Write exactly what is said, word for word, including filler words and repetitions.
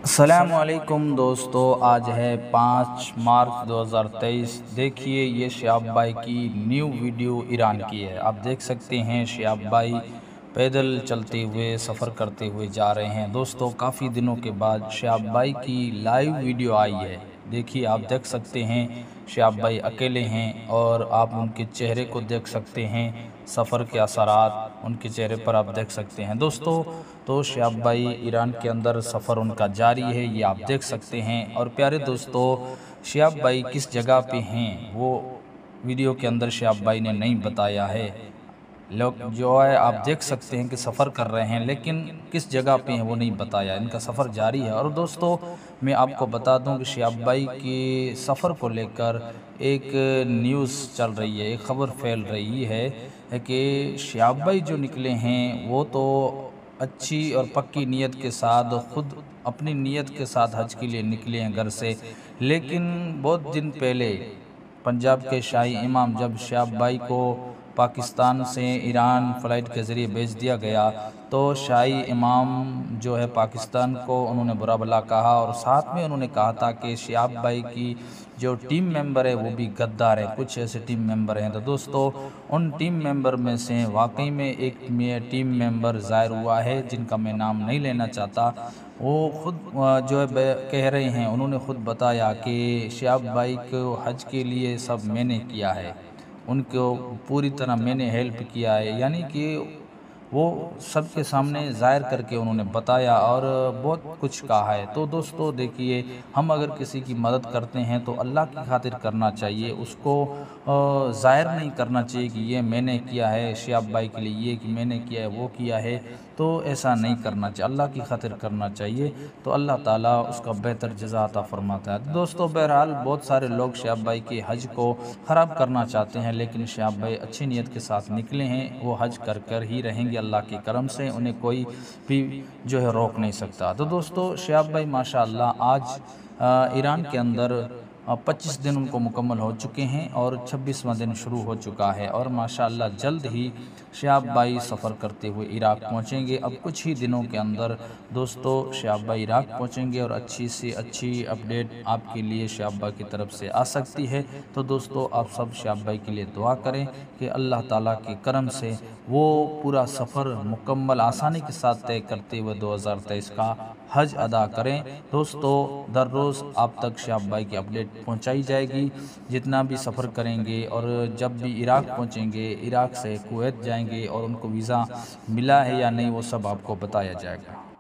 السلام علیکم دوستو، آج ہے پانچ مارچ دو ہزار تیئیس۔ دیکھیے یہ شہاب بھائی کی نیو ویڈیو ایران کی ہے۔ آپ دیکھ سکتے ہیں شہاب بھائی پیدل چلتے ہوئے سفر کرتے ہوئے جا رہے ہیں۔ دوستو کافی دنوں کے بعد شہاب بھائی کی لائیو ویڈیو آئی ہے۔ دیکھیے آپ دیکھ سکتے ہیں شہاب بھائی اکیلے ہیں اور آپ ان کے چہرے کو دیکھ سکتے ہیں، سفر کے اثرات ان کے چہرے پر آپ دیکھ سکتے ہیں۔ دوستو تو شہاب بھائی ایران کے اندر سفر ان کا جاری ہے، یہ آپ دیکھ سکتے ہیں۔ اور پیارے دوستو شہاب بھائی کس جگہ پہ ہیں وہ ویڈیو کے اندر شہاب بھائی نے نہیں بتایا ہے۔ لوگ جو ہے آپ دیکھ سکتے ہیں کہ سفر کر رہے ہیں، لیکن کس جگہ پہ ہیں وہ نہیں بتایا، ان کا سفر جاری ہے۔ اور دوستو میں آپ کو بتا دوں کہ شہاب بھائی کے سفر کو لے کر ایک نیوز چل رہی ہے، ایک خبر پھیل رہی ہے کہ شہاب بھائی جو نکلے ہیں وہ تو اچھی اور پکی نیت کے ساتھ خود اپنی نیت کے ساتھ حج کے لیے نکلے ہیں گھر سے، لیکن بہت دن پہلے پنجاب کے شاہی امام جب شہاب بھائی کو پاکستان سے ایران فلائٹ کے ذریعے بھیج دیا گیا تو شاہی امام جو ہے پاکستان کو انہوں نے برا بھلا کہا، اور ساتھ میں انہوں نے کہا تھا کہ شہاب بھائی کی جو ٹیم ممبر ہے وہ بھی غدار ہے، کچھ ایسے ٹیم ممبر ہیں۔ تو دوستو ان ٹیم ممبر میں سے واقعی میں ایک ٹیم ممبر ظاہر ہوا ہے جن کا میں نام نہیں لینا چاہتا، وہ خود جو ہے کہہ رہے ہیں، انہوں نے خود بتایا کہ شہاب بھائی کو حج کے لیے سب میں نے کیا ہے، ان کو پوری طرح میں نے ہیلپ کیا ہے، یعنی کہ وہ سب کے سامنے ظاہر کر کے انہوں نے بتایا اور بہت کچھ کہا ہے۔ تو دوستو دیکھیے ہم اگر کسی کی مدد کرتے ہیں تو اللہ کی خاطر کرنا چاہیے، اس کو ظاہر نہیں کرنا چاہیے کہ یہ میں نے کیا ہے شہاب بھائی کے لیے، یہ کہ میں نے کیا ہے وہ کیا ہے، تو ایسا نہیں کرنا چاہیے، اللہ کی خاطر کرنا چاہیے، تو اللہ تعالیٰ اس کا بہتر جزا عطا فرماتا ہے۔ دوستو بہرحال بہت سارے لوگ شہاب بھائی کے حج کو خراب کرنا چاہتے ہیں، لیکن شہاب بھائی اچھی نیت کے ساتھ نکلے ہیں، وہ حج کر کر ہی رہیں گے اللہ کے کرم سے، انہیں کوئی بھی جو ہے روک نہیں سکتا۔ تو دوستو شہاب بھائی ماشاءاللہ آج ایران کے اندر پچیس دن ان کو مکمل ہو چکے ہیں اور چھبیسواں دن شروع ہو چکا ہے، اور ماشاءاللہ جلد ہی شہاب بھائی سفر کرتے ہوئے عراق پہنچیں گے۔ اب کچھ ہی دنوں کے اندر دوستو شہاب بھائی عراق پہنچیں گے اور اچھی سے اچھی اپڈیٹ آپ کے لیے شہاب بھائی کی طرف سے آ سکتی ہے۔ تو دوستو آپ سب شہاب بھائی کے لیے دعا کریں کہ اللہ تعالیٰ کے کرم سے وہ پورا سفر مکمل آسانی کے ساتھ طے کرتے ہوئے دو ہزار تیئیس کا حج ادا کریں۔ دوستو در روز آپ تک شہاب بھائی کی اپڈیٹ پہنچائی جائے گی، جتنا بھی سفر کریں گے، اور جب بھی عراق پہنچیں گے، عراق سے کویت جائیں گے اور ان کو ویزا ملا ہے یا نہیں وہ سب آپ کو بتایا جائے گا۔